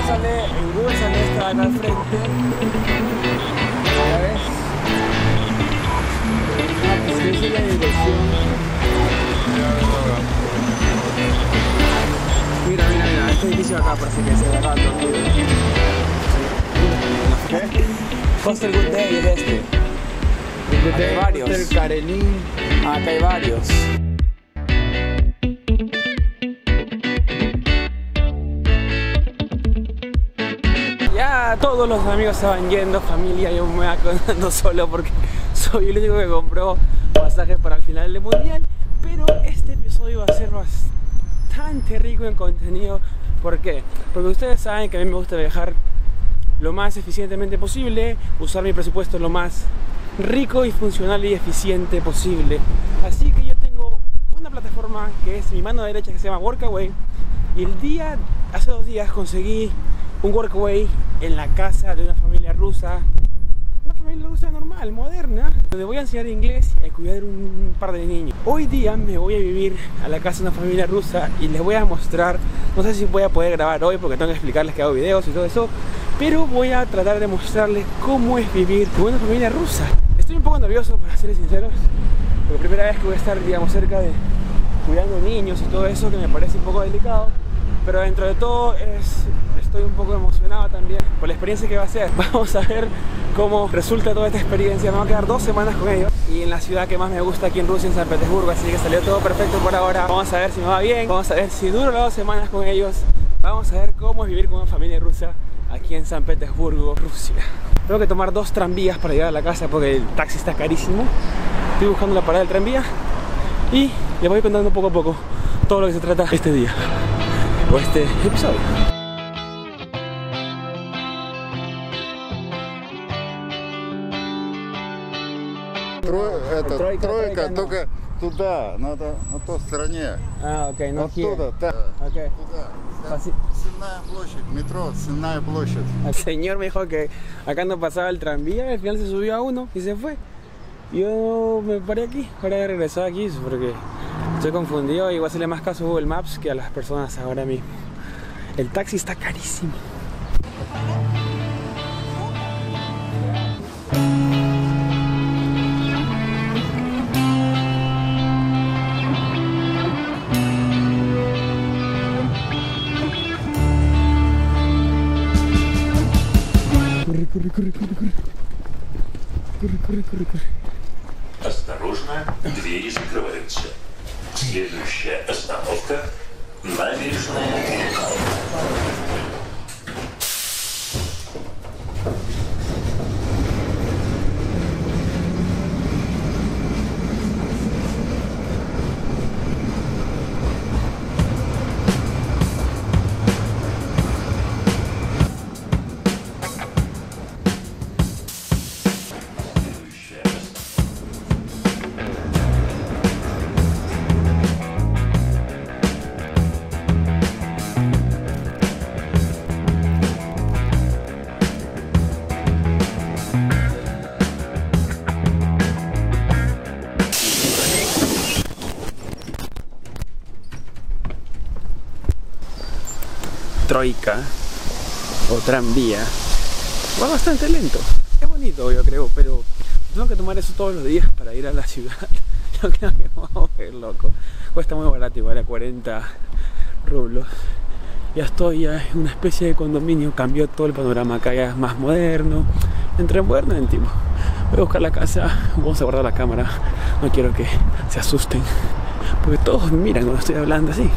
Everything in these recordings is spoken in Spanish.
sale, en Google sale esta de acá al frente. ¿Ya ves? Ah, pues esa es la dirección. Mira, este edificio de acá parece que se ve acá todo. ¿Qué? Hostel Good Day es este. Acá hay varios. Hostel Karenin. Acá hay varios. Ya todos los amigos se van yendo, familia, yo me voy quedando solo porque soy el único que compró pasajes para el final del mundial. Pero este episodio va a ser bastante rico en contenido. ¿Por qué? Porque ustedes saben que a mí me gusta viajar lo más eficientemente posible, usar mi presupuesto lo más rico y funcional y eficiente posible. Así que yo tengo una plataforma que es mi mano derecha, que se llama Workaway, y hace 2 días conseguí un Workaway en la casa de una familia rusa normal, moderna, donde voy a enseñar inglés y a cuidar un par de niños. Hoy día me voy a vivir a la casa de una familia rusa y les voy a mostrar, no sé si voy a poder grabar hoy porque tengo que explicarles que hago videos y todo eso, pero voy a tratar de mostrarles cómo es vivir con una familia rusa. Estoy un poco nervioso, para serles sinceros, porque primera vez que voy a estar, digamos, cerca de cuidando niños y todo eso, que me parece un poco delicado, pero dentro de todo estoy un poco emocionado también por la experiencia que va a ser. Vamos a ver cómo resulta toda esta experiencia. Me voy a quedar 2 semanas con ellos y en la ciudad que más me gusta aquí en Rusia, en San Petersburgo, así que salió todo perfecto por ahora. Vamos a ver si me va bien, vamos a ver si duro las 2 semanas con ellos, vamos a ver cómo es vivir con una familia rusa aquí en San Petersburgo, Rusia. Tengo que tomar 2 tranvías para llegar a la casa porque el taxi está carísimo. Estoy buscando la parada del tranvía y les voy contando poco a poco todo lo que se trata este día o este episodio. Тройка, только туда, надо на той стороне. Ah, ok, no here. Оттуда, да. Okay. Туда. Сенная площадь, метро, Сенная площадь. El señor me dijo que acá no pasaba el tranvía y al final se subió a uno y se fue. Yo me paré aquí, ahora he regresado aquí porque estoy confundido y voy a hacerle más caso a Google Maps que a las personas ahora mismo. El taxi está carísimo. Corre. Осторожно, двери закрываются. Следующая остановка – Набережная. Troika o tranvía va bastante lento, es bonito yo creo, pero tengo que tomar eso todos los días para ir a la ciudad. Yo creo que me voy a volver loco. Cuesta muy barato, igual a 40 rublos. Ya estoy en una especie de condominio, cambió todo el panorama, acá ya es más moderno, entre moderno y antiguo. Voy a buscar la casa, vamos a guardar la cámara, no quiero que se asusten, porque todos me miran cuando estoy hablando así.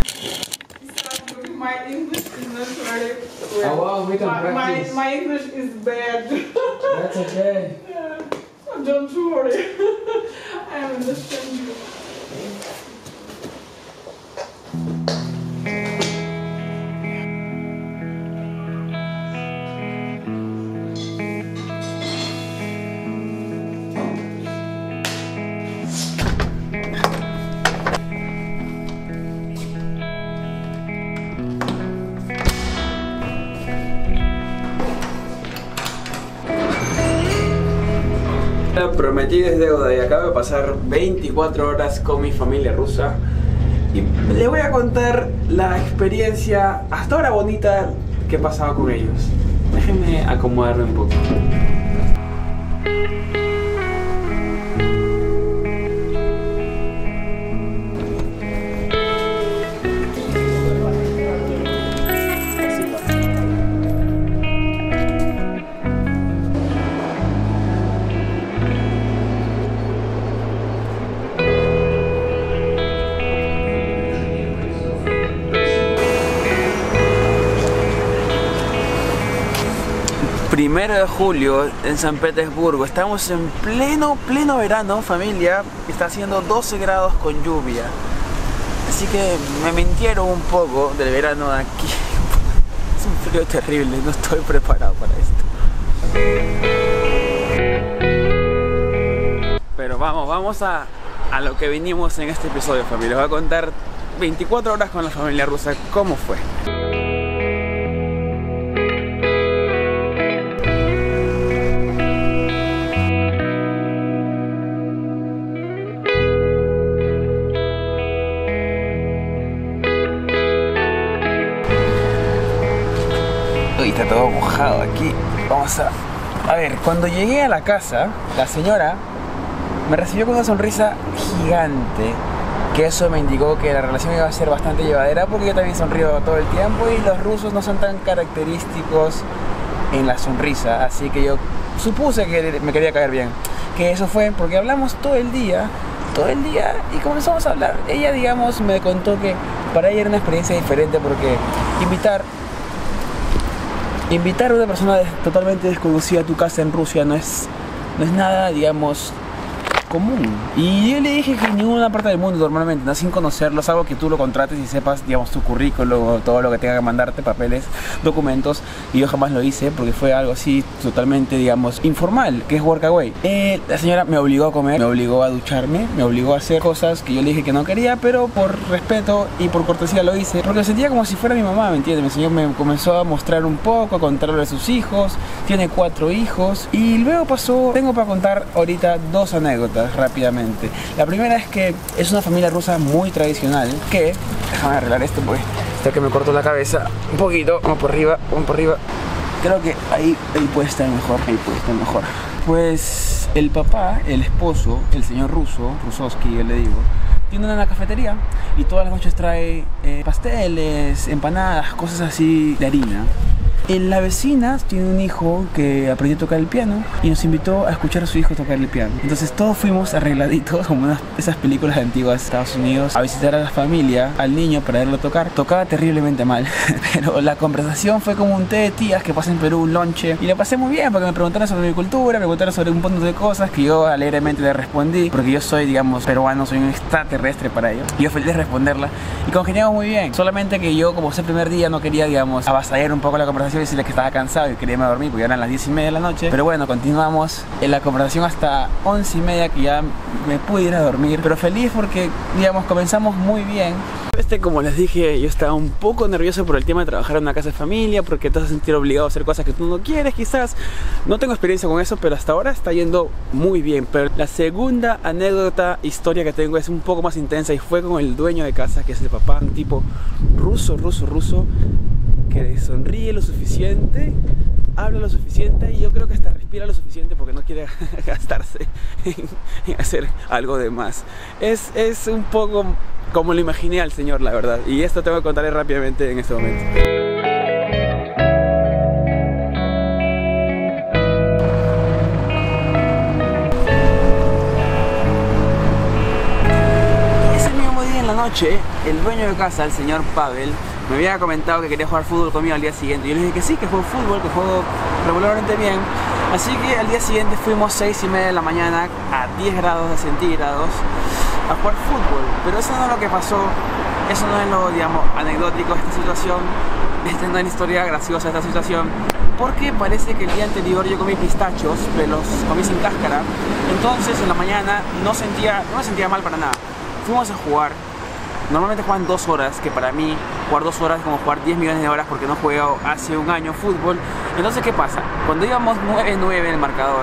My English is not very well. Oh, wow, we can practice. My English is bad. That's okay. Yeah. Don't worry. I understand you. Prometí es deuda y acabo de pasar 24 horas con mi familia rusa y les voy a contar la experiencia hasta ahora bonita qué pasaba con ellos. Déjenme acomodarme un poco. Primero de julio en San Petersburgo, estamos en pleno verano, familia. Está haciendo 12 grados con lluvia, así que me mintieron un poco del verano de aquí. Es un frío terrible, no estoy preparado para esto. Pero vamos a lo que vinimos en este episodio, familia. Les voy a contar 24 horas con la familia rusa cómo fue. Está todo mojado aquí. Vamos a ver, cuando llegué a la casa, la señora me recibió con una sonrisa gigante, que eso me indicó que la relación iba a ser bastante llevadera, porque yo también sonrío todo el tiempo y los rusos no son tan característicos en la sonrisa, así que yo supuse que me quería caer bien. Que eso fue porque hablamos todo el día y comenzamos a hablar. Ella, digamos, me contó que para ella era una experiencia diferente, porque invitar a una persona totalmente desconocida a tu casa en Rusia no es nada, digamos, común. Y yo le dije que en ninguna parte del mundo normalmente, no, sin conocerlo, es algo que tú lo contrates y sepas, digamos, tu currículum, todo lo que tenga que mandarte, papeles, documentos. Y yo jamás lo hice porque fue algo así totalmente, digamos, informal, que es workaway. La señora me obligó a comer, me obligó a ducharme, me obligó a hacer cosas que yo le dije que no quería, pero por respeto y por cortesía lo hice, porque me sentía como si fuera mi mamá, ¿me entiendes? Mi señor me comenzó a mostrar un poco, a contarle a sus hijos. Tiene 4 hijos. Y luego tengo para contar ahorita 2 anécdotas rápidamente. La primera es que es una familia rusa muy tradicional, que, déjame arreglar esto porque hasta que me corto la cabeza un poquito, vamos por arriba. Creo que ahí puede estar mejor, Pues el papá, el esposo, el señor Rusovsky, yo le digo, tiene una cafetería y todas las noches trae pasteles, empanadas, cosas así de harina. La vecina tiene un hijo que aprendió a tocar el piano y nos invitó a escuchar a su hijo tocar el piano. Entonces todos fuimos arregladitos como esas películas antiguas de Estados Unidos a visitar a la familia, al niño, para verlo tocar. Tocaba terriblemente mal, pero la conversación fue como un té de tías que pasa en Perú, un lonche, y la pasé muy bien porque me preguntaron sobre mi cultura, me preguntaron sobre un montón de cosas que yo alegremente les respondí, porque yo soy, digamos, peruano, soy un extraterrestre para ellos, y yo feliz de responderla y congeniamos muy bien. Solamente que yo, como ese primer día, no quería, digamos, avasallar un poco la conversación y decirle que estaba cansado y quería irme a dormir porque eran las 10:30 de la noche. Pero bueno, continuamos en la conversación hasta 11:30, que ya me pude ir a dormir, pero feliz porque, digamos, comenzamos muy bien. Como les dije, yo estaba un poco nervioso por el tema de trabajar en una casa de familia, porque te vas a sentir obligado a hacer cosas que tú no quieres, quizás. No tengo experiencia con eso, pero hasta ahora está yendo muy bien. Pero la segunda historia que tengo es un poco más intensa, y fue con el dueño de casa, que es el papá, un tipo ruso, que sonríe lo suficiente, habla lo suficiente, y yo creo que hasta respira lo suficiente porque no quiere gastarse en hacer algo de más. Es un poco como lo imaginé al señor, la verdad, y esto tengo que contarles rápidamente en este momento. Ese mismo día en la noche, el dueño de casa, el señor Pavel, me había comentado que quería jugar fútbol conmigo al día siguiente. Yo le dije que sí, que juego fútbol, que juego regularmente bien. Así que al día siguiente fuimos 6:30 de la mañana a 10 grados centígrados a jugar fútbol. Pero eso no es lo que pasó, eso no es lo, digamos, anecdótico de esta situación. Esta no es la historia graciosa de esta situación, porque parece que el día anterior yo comí pistachos, pero los comí sin cáscara. Entonces en la mañana no me sentía mal para nada. Fuimos a jugar. Normalmente juegan 2 horas, que para mí jugar 2 horas es como jugar 10 millones de horas, porque no juego hace un año fútbol. Entonces, ¿qué pasa? Cuando íbamos 9-9 en el marcador,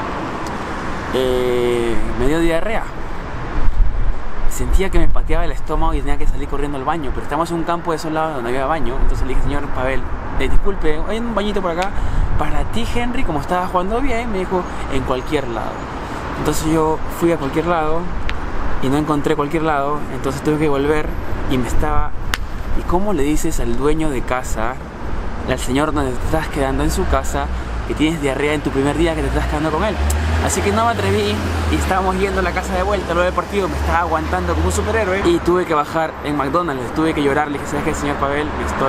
me dio diarrea. Sentía que me pateaba el estómago y tenía que salir corriendo al baño, pero estamos en un campo desolado donde había baño. Entonces le dije, señor Pavel, disculpe, hay un bañito por acá para ti, Henry, como estaba jugando bien. Me dijo, en cualquier lado. Entonces yo fui a cualquier lado y no encontré cualquier lado, entonces tuve que volver y me estaba... ¿Y cómo le dices al dueño de casa, al señor donde te estás quedando en su casa, que tienes diarrea en tu primer día que te estás quedando con él? Así que no me atreví y estábamos yendo a la casa de vuelta luego del partido, me estaba aguantando como un superhéroe y tuve que bajar en McDonald's, tuve que llorar, le dije, ¿sabes qué, señor Pavel?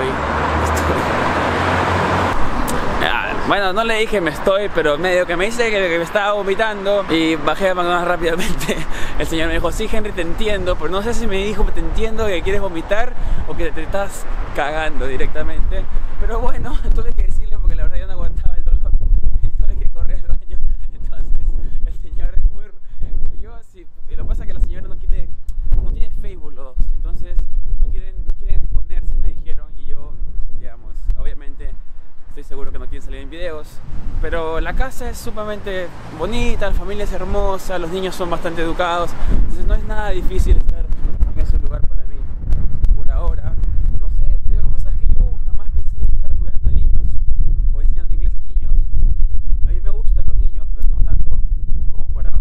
Bueno, no le dije me estoy, pero medio que me dice que me estaba vomitando y bajé a McDonald's rápidamente. El señor me dijo, sí, Henry, te entiendo, pero no sé si me dijo te entiendo que quieres vomitar o que te estás cagando directamente. Pero bueno, tuve que decirle porque la verdad yo no aguantaba el dolor y tuve que correr al baño. Entonces el señor es muy... Yo sí, y lo que pasa es que la señora no tiene Facebook los dos, entonces no quieren exponerse, me dijeron, y yo, digamos, obviamente... Estoy seguro que no quieren salir en videos, pero la casa es sumamente bonita, la familia es hermosa, los niños son bastante educados, entonces no es nada difícil estar en ese lugar para mí, por ahora. No sé, lo que pasa es que yo jamás pensé en estar cuidando de niños o enseñando inglés a niños. A mí me gustan los niños, pero no tanto como para...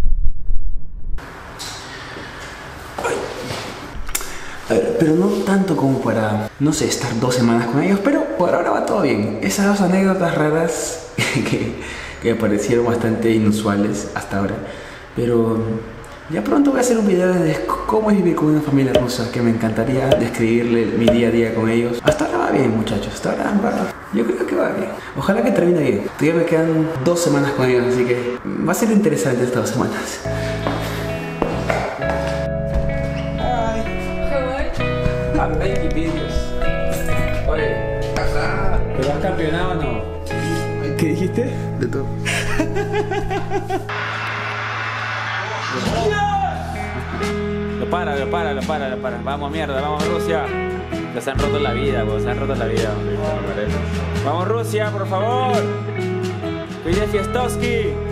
Pero no tanto como para, no sé, estar 2 semanas con ellos, pero por ahora va todo bien. Esas 2 anécdotas raras que me parecieron bastante inusuales hasta ahora, pero ya pronto voy a hacer un video de cómo es vivir con una familia rusa, que me encantaría describirle mi día a día con ellos. Hasta ahora va bien, muchachos, hasta ahora yo creo que va bien. Ojalá que termine bien. Todavía me quedan 2 semanas con ellos, así que va a ser interesante estas 2 semanas. I'm making videos. Oye, ¿pero has campeonado o no? ¿Qué dijiste? De todo. Lo para. Vamos, mierda, vamos Rusia. Ya se han roto la vida, vos, se han roto la vida. Vamos Rusia, por favor. Pide Fiestowski.